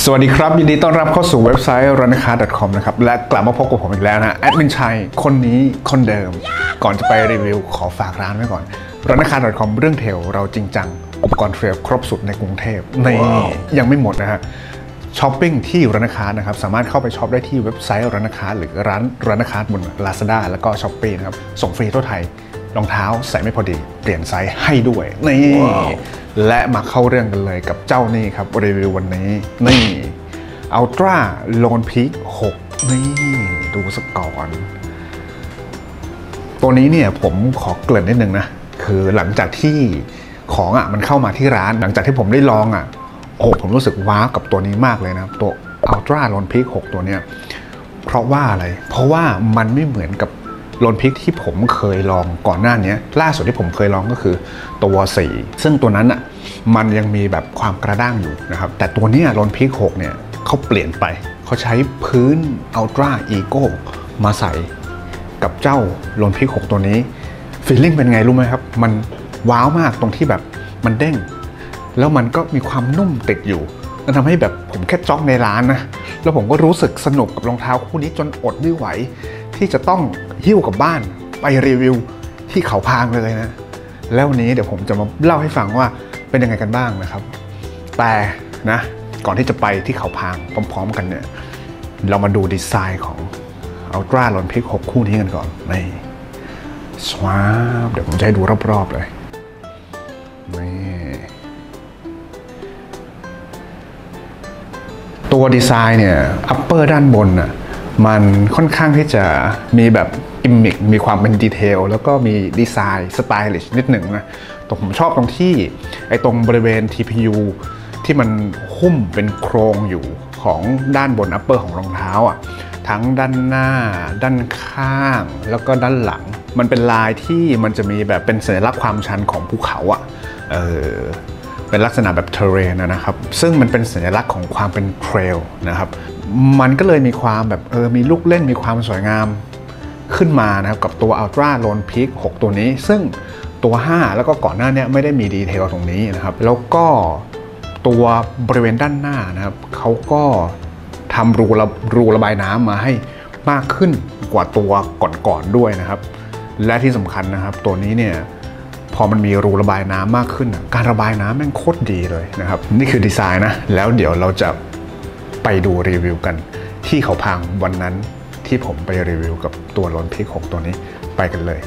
สวัสดีครับยินดีต้อนรับเข้าสู่เว็บไซต์ runnercard.com นะครับและกลับมาพบกับผมอีกแล้วนะแอดมินชัยคนนี้คนเดิมก่อนจะไปรีวิวขอฝากร้านไว้ก่อน runnercard.com เรื่องเทรลเราจริงจังอุปกรณ์เทรลครบสุดในกรุงเทพนี่ยังไม่หมดนะฮะช้อปปิ้งที่ runnercard นะครับสามารถเข้าไปช็อปได้ที่เว็บไซต์ runnercard หรือร้าน runnercard บน Lazada แล้วก็ Shopee นะครับส่งฟรีทั่วไทยรองเท้าใส่ไม่พอดีเปลี่ยนไซส์ให้ด้วยนี่และมาเข้าเรื่องกันเลยกับเจ้านี่ครับรีวิววันนี้นี่Ultra Lone Peak 6นี่ดูสักก่อนตัวนี้เนี่ยผมขอเกริ่นนิดนึงนะคือหลังจากที่ของมันเข้ามาที่ร้านหลังจากที่ผมได้ลองผมรู้สึกว้าวกับตัวนี้มากเลยนะตัว Ultra Lone Peak 6ตัวเนี้ยเพราะว่าอะไรเพราะว่ามันไม่เหมือนกับโลนพิกที่ผมเคยลองก่อนหน้านี้ล่าสุดที่ผมเคยลองก็คือตัว4ซึ่งตัวนั้นมันยังมีแบบความกระด้างอยู่นะครับแต่ตัวนี้โลนพิก6เนี่ยเขาเปลี่ยนไปเขาใช้พื้น Ultra Ego มาใส่กับเจ้าโลนพิก6ตัวนี้ฟีลลิ่งเป็นไงรู้ไหมครับมันว้าวมากตรงที่แบบมันเด้งแล้วมันก็มีความนุ่มติดอยู่มันทำให้แบบผมแค่จ้องในร้านนะแล้วผมก็รู้สึกสนุกกับรองเท้าคู่นี้จนอดไม่ไหวที่จะต้องหิ้วกลับบ้านไปรีวิวที่เขาพางเลยนะแล้ววันนี้เดี๋ยวผมจะมาเล่าให้ฟังว่าเป็นยังไงกันบ้างนะครับแต่นะก่อนที่จะไปที่เขาพางพร้อมๆกันเนี่ยเรามาดูดีไซน์ของ Ultra Lone Peak 6คู่นี้กันก่อนนี่สวาบเดี๋ยวผมจะให้ดูรอบๆเลยนี่ตัวดีไซน์เนี่ยอัปเปอร์ด้านบนมันค่อนข้างที่จะมีแบบกิมมิคมีความเป็นดีเทลแล้วก็มีดีไซน์สไตลิชนิดหนึ่งนะแต่ผมชอบตรงที่ตรงบริเวณ TPU ที่มันหุ้มเป็นโครงอยู่ของด้านบนอัปเปอร์ของรองเท้าทั้งด้านหน้าด้านข้างแล้วก็ด้านหลังมันเป็นลายที่มันจะมีแบบเป็นสัญลักษณ์ความชันของภูเขาเป็นลักษณะแบบเทเรนนะครับซึ่งมันเป็นสัญลักษณ์ของความเป็นเทรลนะครับมันก็เลยมีความแบบมีลูกเล่นมีความสวยงามขึ้นมานะครับกับตัว Ultra Lone Peak 6ตัวนี้ซึ่งตัว5แล้วก็ก่อนหน้านี้ไม่ได้มีดีเทลตรงนี้นะครับแล้วก็ตัวบริเวณด้านหน้านะครับเขาก็ทำรูระบายน้ำมาให้มากขึ้นกว่าตัวก่อนๆด้วยนะครับและที่สำคัญนะครับตัวนี้เนี่ยพอมันมีรูระบายน้ำมากขึ้นการระบายน้ำแม่งโคตรดีเลยนะครับนี่คือดีไซน์นะแล้วเดี๋ยวเราจะไปดูรีวิวกันที่เขาพังวันนั้นที่ผมไปรีวิวกับตัวLone Peak 6ตัวนี้ไปกันเลย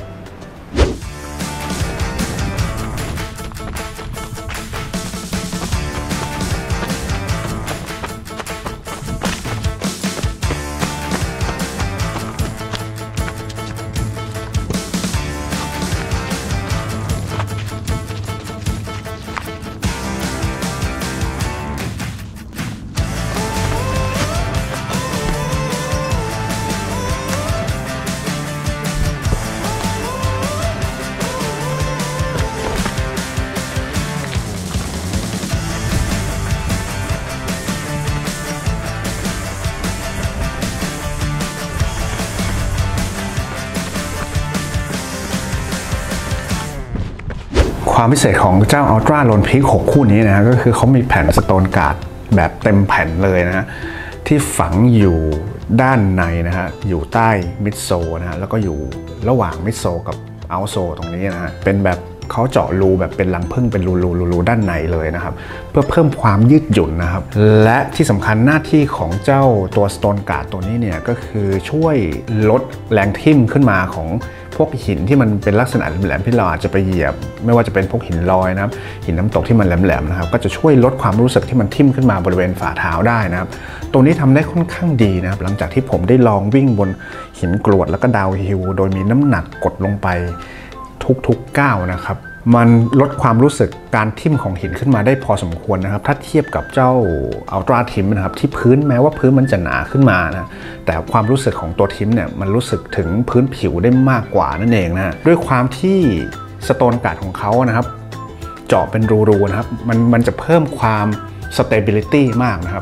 ความพิเศษของเจ้า Ultra Lone Peak 6คู่นี้นะก็คือเขามีแผ่นสโตนการ์ดแบบเต็มแผ่นเลยนะที่ฝังอยู่ด้านในนะฮะอยู่ใต้มิดโซนะฮะแล้วก็อยู่ระหว่างมิดโซกับเอาท์โซตรงนี้นะฮะเป็นแบบเขาเจาะรูแบบเป็นรังผึ้งเป็นรูด้านในเลยนะครับเพื่อเพิ่มความยืดหยุ่นนะครับและที่สำคัญหน้าที่ของเจ้าตัวสโตนการ์ดตัวนี้เนี่ยก็คือช่วยลดแรงทิ่มขึ้นมาของพวกหินที่มันเป็นลักษณะแหลมๆที่เราอาจจะไปเหยียบไม่ว่าจะเป็นพวกหินลอยนะครับหินน้ำตกที่มันแหลมๆนะครับก็จะช่วยลดความรู้สึกที่มันทิ่มขึ้นมาบริเวณฝ่าเท้าได้นะครับตัวนี้ทำได้ค่อนข้างดีนะครับหลังจากที่ผมได้ลองวิ่งบนหินกรวดแล้วก็ดาวฮิลโดยมีน้ำหนักกดลงไปทุกก้าวนะครับมันลดความรู้สึกการทิ่มของหินขึ้นมาได้พอสมควรนะครับถ้าเทียบกับเจ้า Ultra Tim นะครับที่พื้นแม้ว่าพื้นมันจะหนาขึ้นมานะแต่ความรู้สึกของตัวทิมเนี่ยมันรู้สึกถึงพื้นผิวได้มากกว่านั่นเองนะด้วยความที่สโตนการ์ดของเขานะครับเจาะเป็นรูๆนะครับมันจะเพิ่มความ stability มากนะครับ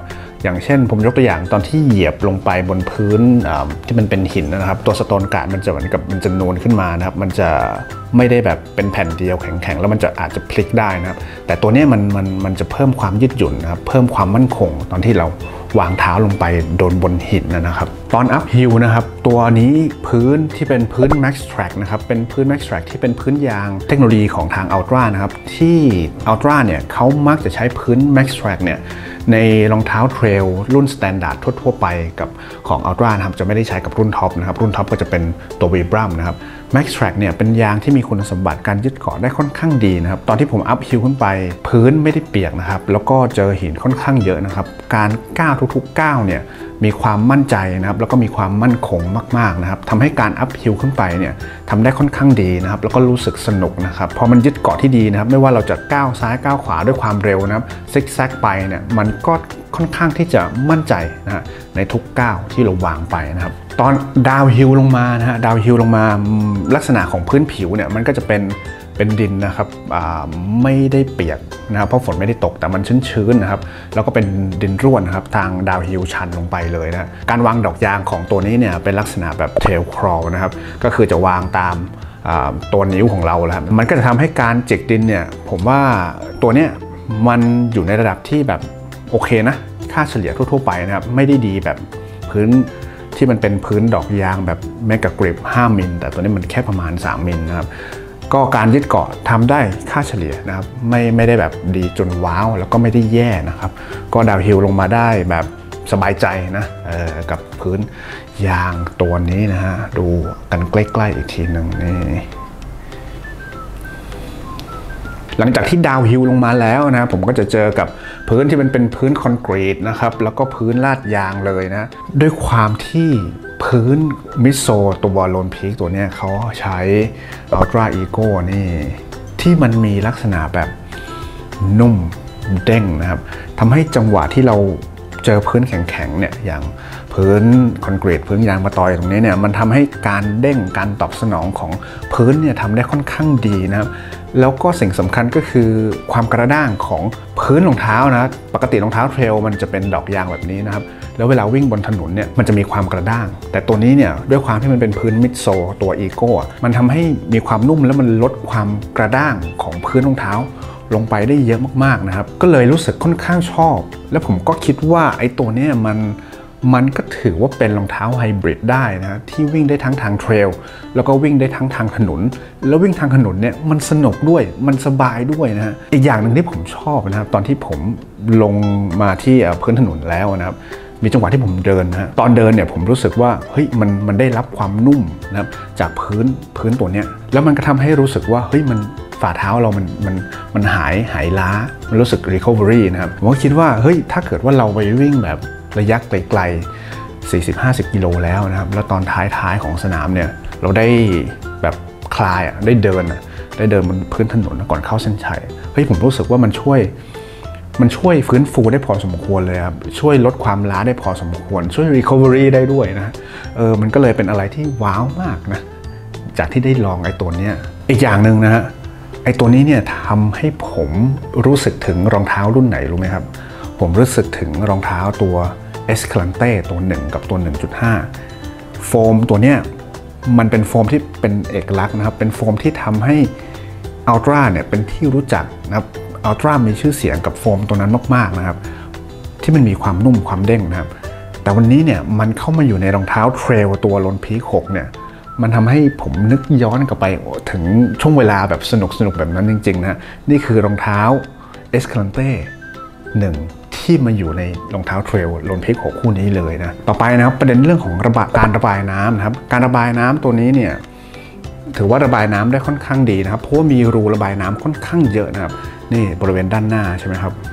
อย่างเช่นผมยกตัวอย่างตอนที่เหยียบลงไปบนพื้นที่มันเป็นหินนะครับตัวสโตนการ์ดมันจะเหมือนกับมันจะนูนขึ้นมานะครับมันจะไม่ได้แบบเป็นแผ่นเดียวแข็งๆแล้วมันจะอาจจะพลิกได้นะครับแต่ตัวนี้มันจะเพิ่มความยืดหยุ่นนะครับเพิ่มความมั่นคงตอนที่เราวางเท้าลงไปโดนบนหินนะครับตอนอัพฮิลนะครับตัวนี้พื้นที่เป็นพื้น Max Track นะครับเป็นพื้น Max Track ที่เป็นพื้นยางเทคโนโลยีของทาง Ultra นะครับที่ Ultra เนี่ยเขามักจะใช้พื้น Max Track เนี่ยในรองเท้าเทรลรุ่น Standard ทั่วๆไปกับของ Ultra นะครับจะไม่ได้ใช้กับรุ่นท็อปนะครับรุ่นท็อปก็จะเป็นตัว Vibram นะครับ Max Track เนี่ยเป็นยางที่มีคุณสมบัติการยึดเกาะได้ค่อนข้างดีนะครับตอนที่ผมอัพฮิลขึ้นไปพื้นไม่ได้เปียกนะครับแล้วก็เจอหินค่อนข้างเยอะนะครับการก้าวทุกๆก้าวเนี่ยมีความมั่นใจนะครับแล้วก็มีความมั่นคงมากๆนะครับทำให้การอัพฮิลขึ้นไปเนี่ยทำได้ค่อนข้างดีนะครับแล้วก็รู้สึกสนุกนะครับพอมันยึดเกาะที่ดีนะครับไม่ว่าเราจะก้าวซ้ายก้าวขวาด้วยความเร็วนะครับซิกแซกไปเนี่ยมันก็ค่อนข้างที่จะมั่นใจนะฮะในทุกก้าวที่เราวางไปนะครับตอนดาวฮิลลงมานะฮะดาวฮิลลงมาลักษณะของพื้นผิวเนี่ยมันก็จะเป็นดินนะครับไม่ได้เปียกนะครับเพราะฝนไม่ได้ตกแต่มันชื้นๆนะครับแล้วก็เป็นดินร่วนนะครับทางดาวฮิลชันลงไปเลยนะการวางดอกยางของตัวนี้เนี่ยเป็นลักษณะแบบเทลครอลนะครับก็คือจะวางตามตัวนิ้วของเราแล้วมันก็จะทำให้การจิกดินเนี่ยผมว่าตัวเนี้ยมันอยู่ในระดับที่แบบโอเคนะค่าเฉลี่ยทั่วๆไปนะครับไม่ได้ดีแบบพื้นที่มันเป็นพื้นดอกยางแบบเมกะกริป5มิลแต่ตัวนี้มันแค่ประมาณ3มิลนะครับก็การยึดเกาะทำได้ค่าเฉลี่ยนะครับไม่ได้แบบดีจนว้าวแล้วก็ไม่ได้แย่นะครับก็ดาวฮิลลงมาได้แบบสบายใจนะกับพื้นยางตัวนี้นะฮะดูกันใกล้ๆอีกทีหนึ่งนี่หลังจากที่ดาวฮิลลงมาแล้วนะผมก็จะเจอกับพื้นที่มันเป็นพื้นคอนกรีตนะครับแล้วก็พื้นลาดยางเลยนะด้วยความที่พื้นมิโซตัวโลนพีคตัวนี้เขาใช้ Ultra Ego นี่ที่มันมีลักษณะแบบนุ่มเด้งนะครับทำให้จังหวะที่เราเจอพื้นแข็งๆเนี่ยอย่างพื้นคอนกรีตพื้นยางมะตอยตรงนี้เนี่ยมันทำให้การเด้งการตอบสนองของพื้นเนี่ยทำได้ค่อนข้างดีนะครับแล้วก็สิ่งสำคัญก็คือความกระด้างของพื้นรองเท้านะปกติรองเท้าเทรลมันจะเป็นดอกยางแบบนี้นะครับแล้วเวลาวิ่งบนถนนเนี่ยมันจะมีความกระด้างแต่ตัวนี้เนี่ยด้วยความที่มันเป็นพื้นมิดโซตัวอีโก้มันทำให้มีความนุ่มแล้วมันลดความกระด้างของพื้นรองเท้าลงไปได้เยอะมากๆนะครับก็เลยรู้สึกค่อนข้างชอบและผมก็คิดว่าไอ้ตัวนี้มันก็ถือว่าเป็นรองเท้าไฮบริดได้นะที่วิ่งได้ทั้งทางเทรลแล้วก็วิ่งได้ทั้งทางถนนแล้ววิ่งทางถนนเนี่ยมันสนุกด้วยมันสบายด้วยนะฮะอีกอย่างหนึ่งที่ผมชอบนะครับตอนที่ผมลงมาที่พื้นถนนแล้วนะครับมีจังหวะที่ผมเดินนะตอนเดินเนี่ยผมรู้สึกว่าเฮ้ยมันได้รับความนุ่มนะครับจากพื้นตัวเนี้ยแล้วมันก็ทำให้รู้สึกว่าเฮ้ยมันฝ่าเท้าเรามันหายล้ามันรู้สึก recovery นะครับผมก็คิดว่าเฮ้ยถ้าเกิดว่าเราไปวิ่งแบบระยะไกลๆ 40-50 กิโลแล้วนะครับแล้วตอนท้ายของสนามเนี่ยเราได้แบบคลายได้เดินบนพื้นถนนก่อนเข้าเส้นชัยเฮ้ยผมรู้สึกว่ามันช่วยฟื้นฟูได้พอสมควรเลยครับช่วยลดความล้าได้พอสมควรช่วย recovery ได้ด้วยนะมันก็เลยเป็นอะไรที่ว้าวมากนะจากที่ได้ลองไอ้ตัวเนี้ยอีกอย่างหนึ่งนะฮะไอ้ตัวนี้เนี่ยทำให้ผมรู้สึกถึงรองเท้ารุ่นไหนรู้ไหมครับผมรู้สึกถึงรองเท้าตัว Escalante ตัว1กับตัว 1.5 โฟมตัวเนี้ยมันเป็นโฟมที่เป็นเอกลักษณ์นะครับเป็นโฟมที่ทำให้ Ultra เนี่ยเป็นที่รู้จักนะครับ Ultra มีชื่อเสียงกับโฟมตัวนั้นมากๆนะครับที่มันมีความนุ่มความเด้งนะครับแต่วันนี้เนี่ยมันเข้ามาอยู่ในรองเท้าเทรลตัวโลนพีค6เนี่ยมันทำให้ผมนึกย้อนกลับไปถึงช่วงเวลาแบบสนุกแบบนั้นจริงๆนะนี่คือรองเท้า Escalante 1ที่มาอยู่ในรองเท้าเทรลโลนพีค6คู่นี้เลยนะต่อไปนะครับประเด็นเรื่องของการระบายน้ำนะครับการระบายน้ำตัวนี้เนี่ยถือว่าระบายน้ำได้ค่อนข้างดีนะครับเพราะว่ามีรูระบายน้ำค่อนข้างเยอะนะครับนี่บริเวณด้านหน้าใช่ไหมครับ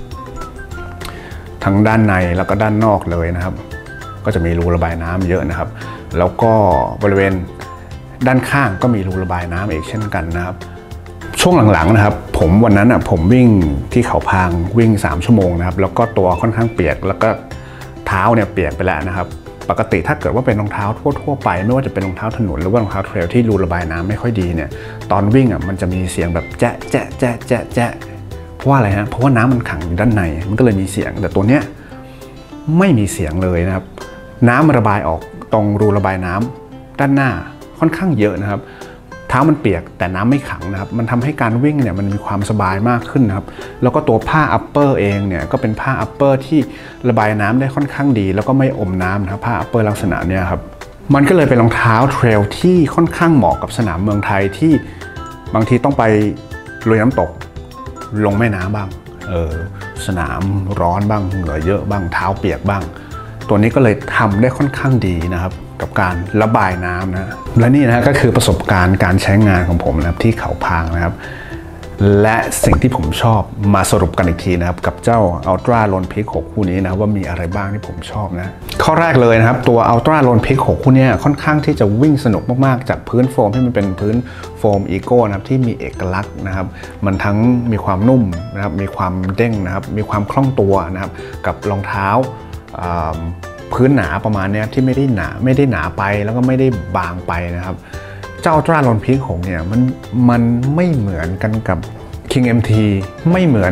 ทั้งด้านในแล้วก็ด้านนอกเลยนะครับก็จะมีรูระบายน้ำเยอะนะครับแล้วก็บริเวณด้านข้างก็มีรูระบายน้ำอีกเช่นกันนะครับช่วงหลังๆนะครับวันนั้นผมวิ่งที่เขาพางวิ่ง3ชั่วโมงนะครับแล้วก็ตัวค่อนข้างเปียกแล้วก็เท้าเนี่ยเปียกไปแล้วนะครับปกติถ้าเกิดว่าเป็นรองเท้าทั่วไปไม่ว่าจะเป็นรองเท้าถนนหรือว่ารองเท้าเทรลที่รูระบายน้ำไม่ค่อยดีเนี่ยตอนวิ่งมันจะมีเสียงแบบแจ๊ะแจ๊ะแจ๊ะแจ๊ะแจ๊ะเพราะว่าอะไรฮะเพราะว่าน้ำมันขังอยู่ด้านในมันก็เลยมีเสียงแต่ตัวเนี้ยไม่มีเสียงเลยนะครับน้ำระบายออกตรงรูระบายน้ำด้านหน้าค่อนข้างเยอะนะครับเท้ามันเปียกแต่น้ำไม่ขังนะครับมันทำให้การวิ่งเนี่ยมันมีความสบายมากขึ้นนะครับแล้วก็ตัวผ้าอัปเปอร์เองเนี่ยก็เป็นผ้าอัปเปอร์ที่ระบายน้ำได้ค่อนข้างดีแล้วก็ไม่อมน้ำนะครับผ้าอัปเปอร์ลักษณะเนี่ยครับมันก็เลยเป็นรองเท้าเทรลที่ค่อนข้างเหมาะกับสนามเมืองไทยที่บางทีต้องไปลุยน้ำตกลงแม่น้ำบ้างสนามร้อนบ้างเหงื่อเยอะบ้างเท้าเปียกบ้างตัวนี้ก็เลยทำได้ค่อนข้างดีนะครับกับการระบายน้ำนะและนี่นะก็คือประสบการณ์การใช้งานของผมนะครับที่เขาพางนะครับและสิ่งที่ผมชอบมาสรุปกันอีกทีนะครับกับเจ้า Ultra Lone Peak 6 คู่นี้นะว่ามีอะไรบ้างที่ผมชอบนะข้อแรกเลยนะครับตัว Ultra Lone Peak 6 คู่นี้ค่อนข้างที่จะวิ่งสนุกมากๆจากพื้นโฟมที่มันเป็นพื้นโฟมอีโก้นะครับที่มีเอกลักษณ์นะครับมันทั้งมีความนุ่มนะครับมีความเด้งนะครับมีความคล่องตัวนะครับกับรองเท้าพื้นหนาประมาณนี้ที่ไม่ได้หนาไปแล้วก็ไม่ได้บางไปนะครับเจ้า Ultra Lone Peak 6เนี่ยมันไม่เหมือนกันกับ King MT ไม่เหมือน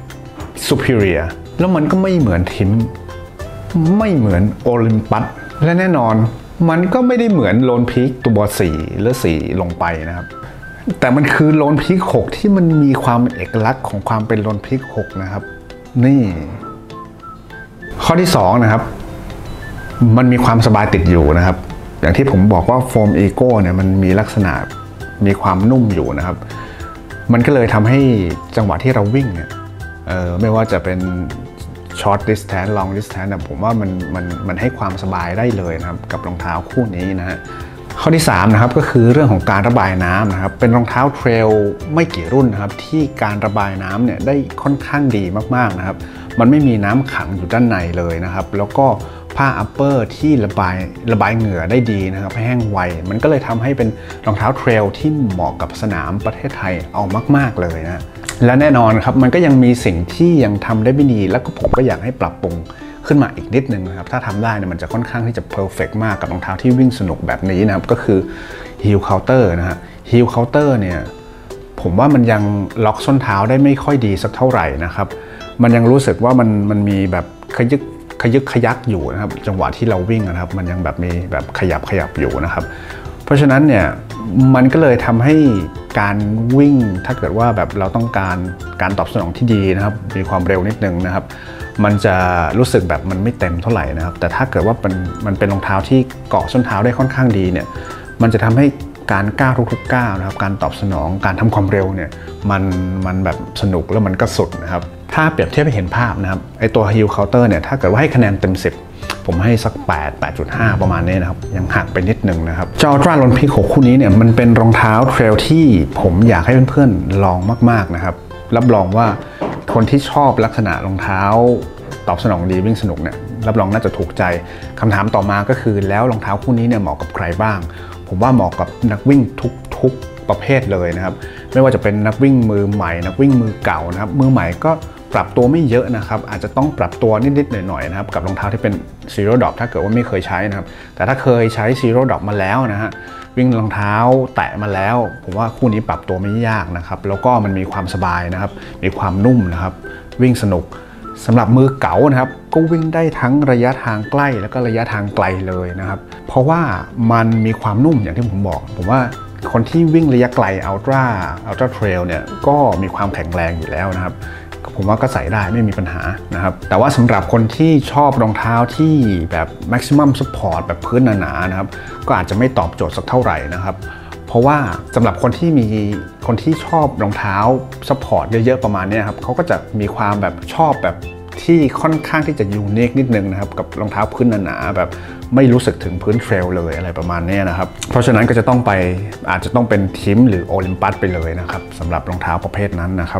Superior แล้วมันก็ไม่เหมือนทิมไม่เหมือน Olympus และแน่นอนมันก็ไม่ได้เหมือน Lone Peak ตัว4หรือ4ลงไปนะครับแต่มันคือ Lone Peak 6ที่มันมีความเอกลักษณ์ของความเป็น Lone Peak 6นะครับนี่ข้อที่2นะครับมันมีความสบายติดอยู่นะครับอย่างที่ผมบอกว่าโฟมอีโก้เนี่ยมันมีลักษณะมีความนุ่มอยู่นะครับมันก็เลยทำให้จังหวะที่เราวิ่งเนี่ยไม่ว่าจะเป็นช็อตดิสแทนลองดิสแทนผมว่ามันให้ความสบายได้เลยนะครับกับรองเท้าคู่นี้นะฮะข้อที่3นะครับก็คือเรื่องของการระบายน้ำนะครับเป็นรองเท้าเทรลไม่กี่รุ่นนะครับที่การระบายน้ำเนี่ยได้ค่อนข้างดีมากๆนะครับมันไม่มีน้ำขังอยู่ด้านในเลยนะครับแล้วก็ผ้าอัปเปอร์ที่ระบายเหงื่อได้ดีนะครับให้แห้งไวมันก็เลยทำให้เป็นรองเท้าเทรลที่เหมาะกับสนามประเทศไทยเอามากๆเลยนะและแน่นอนครับมันก็ยังมีสิ่งที่ยังทำได้ไม่ดีแล้วก็ผมก็อยากให้ปรับปรุงขึ้นมาอีกนิดนึงนะครับถ้าทำได้เนี่ยมันจะค่อนข้างที่จะเพอร์เฟกต์มากกับรองเท้าที่วิ่งสนุกแบบนี้นะครับก็คือ Heel Counter นะฮะ Heel Counter เนี่ยผมว่ามันยังล็อกส้นเท้าได้ไม่ค่อยดีสักเท่าไหร่นะครับมันยังรู้สึกว่ามันมีแบบขยึกขยักอยู่นะครับจังหวะที่เราวิ่งนะครับมันยังแบบมีแบบขยับอยู่นะครับเพราะฉะนั้นเนี่ยมันก็เลยทำให้การวิ่งถ้าเกิดว่าแบบเราต้องการตอบสนองที่ดีนะครับมีความเร็วนิดนึงนะครับมันจะรู้สึกแบบมันไม่เต็มเท่าไหร่นะครับแต่ถ้าเกิดว่ามันเป็นรองเท้าที่เกาะส้นเท้าได้ค่อนข้างดีเนี่ยมันจะทำให้การก้าวทุกๆก้าวนะครับการตอบสนองการทำความเร็วเนี่ยมันแบบสนุกแล้วมันก็สุดนะครับถ้าเปรียบเทียบให้เห็นภาพนะครับไอตัว Heel Counter เนี่ยถ้าเกิดว่าให้คะแนนเต็ม10ผมให้สัก8.5 ประมาณนี้นะครับยังหักไปนิดนึงนะครับเจ้า Ultra Lone Peak 6 คู่นี้เนี่ยมันเป็นรองเท้าเทรลที่ผมอยากให้เพื่อนๆลองมากๆนะครับรับรองว่าคนที่ชอบลักษณะรองเท้าตอบสนองดีวิ่งสนุกเนี่ยรับรองน่าจะถูกใจคำถามต่อมาก็คือแล้วรองเท้าคู่นี้เนี่ยเหมาะกับใครบ้างผมว่าเหมาะกับนักวิ่งทุกประเภทเลยนะครับไม่ว่าจะเป็นนักวิ่งมือใหม่นักวิ่งมือเก่านะครับมือใหม่ก็ปรับตัวไม่เยอะนะครับอาจจะต้องปรับตัวนิดๆหน่อยๆนะครับกับรองเท้าที่เป็น Zero Drop ถ้าเกิดว่าไม่เคยใช้นะครับแต่ถ้าเคยใช้ Zero Drop มาแล้วนะฮะวิ่งรองเท้าแตะมาแล้วผมว่าคู่นี้ปรับตัวไม่ยากนะครับแล้วก็มันมีความสบายนะครับมีความนุ่มนะครับวิ่งสนุกสำหรับมือเก๋านะครับก็วิ่งได้ทั้งระยะทางใกล้แล้วก็ระยะทางไกลเลยนะครับเพราะว่ามันมีความนุ่มอย่างที่ผมบอกผมว่าคนที่วิ่งระยะไกล Ultra Trail เนี่ยก็มีความแข็งแรงอยู่แล้วนะครับผมว่าก็ใส่ได้ไม่มีปัญหานะครับแต่ว่าสำหรับคนที่ชอบรองเท้าที่แบบ maximum support แบบพื้นหนาๆนะครับก็อาจจะไม่ตอบโจทย์สักเท่าไหร่นะครับเพราะว่าสำหรับคนที่ชอบรองเท้า support เยอะๆประมาณนี้ครับเขาก็จะมีความแบบชอบแบบที่ค่อนข้างที่จะยูนิคนิดนึงนะครับกับรองเท้าพื้นหนาๆแบบไม่รู้สึกถึงพื้นเทรลเลยอะไรประมาณนี้นะครับเพราะฉะนั้นก็จะต้องอาจจะต้องเป็นทิมหรือโอลิมปัสไปเลยนะครับสำหรับรองเท้าประเภทนั้นนะครับ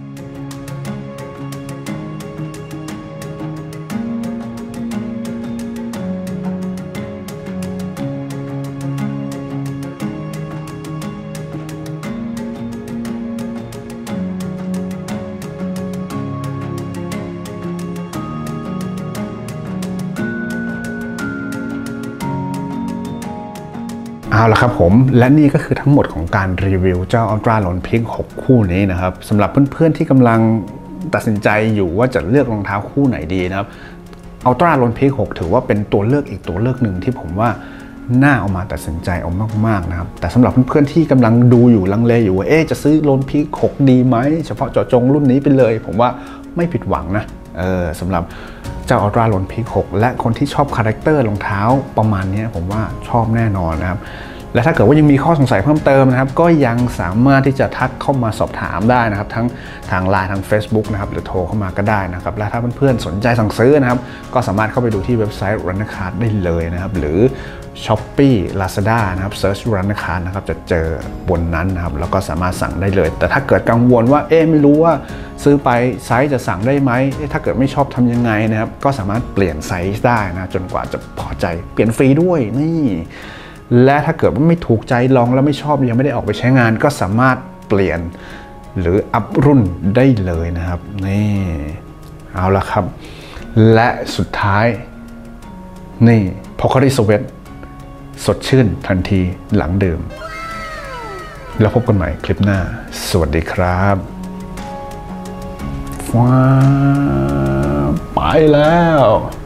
เอาละครับผมและนี่ก็คือทั้งหมดของการรีวิวเจ้า Ultra Lone Peak 6 คู่นี้นะครับสำหรับเพื่อนๆที่กำลังตัดสินใจอยู่ว่าจะเลือกรองเท้าคู่ไหนดีนะครับ Ultra Lone Peak 6ถือว่าเป็นตัวเลือกอีกตัวเลือกหนึ่งที่ผมว่าน่าเอามาตัดสินใจเอามากๆนะครับแต่สำหรับเพื่อนๆที่กำลังดูอยู่ลังเลอยู่ว่าจะซื้อ Lone Peak 6ดีไหมเฉพาะเจาะจงรุ่นนี้ไปเลยผมว่าไม่ผิดหวังนะสำหรับเจ้า Ultra Lone Peak 6และคนที่ชอบคาแรคเตอร์รองเท้าประมาณนี้ผมว่าชอบแน่นอนนะครับและถ้าเกิดว่ายังมีข้อสงสัยเพิ่มเติมนะครับก็ยังสามารถที่จะทักเข้ามาสอบถามได้นะครับทั้งทาง LINE ทาง Facebook นะครับหรือโทรเข้ามาก็ได้นะครับและถ้าเพื่อนๆสนใจสั่งซื้อนะครับก็สามารถเข้าไปดูที่เว็บไซต์ Runnersได้เลยนะครับหรือ Shopee Lazada นะครับ Search Runners นะครับจะเจอบนนั้นนะครับแล้วก็สามารถสั่งได้เลยแต่ถ้าเกิดกังวลว่าไม่รู้ว่าซื้อไปไซส์จะสั่งได้ไหมถ้าเกิดไม่ชอบทำยังไงนะครับก็สามารถเปลี่ยนไซส์ได้นะจนกว่าจะพอใจเปลี่ยนฟรีด้วยนี่และถ้าเกิดว่าไม่ถูกใจลองแล้วไม่ชอบยังไม่ได้ออกไปใช้งานก็สามารถเปลี่ยนหรืออัพรุ่นได้เลยนะครับนี่เอาละครับและสุดท้ายนี่ Pocari Sweat สดชื่นทันทีหลังดื่มแล้วพบกันใหม่คลิปหน้าสวัสดีครับว้าไปแล้ว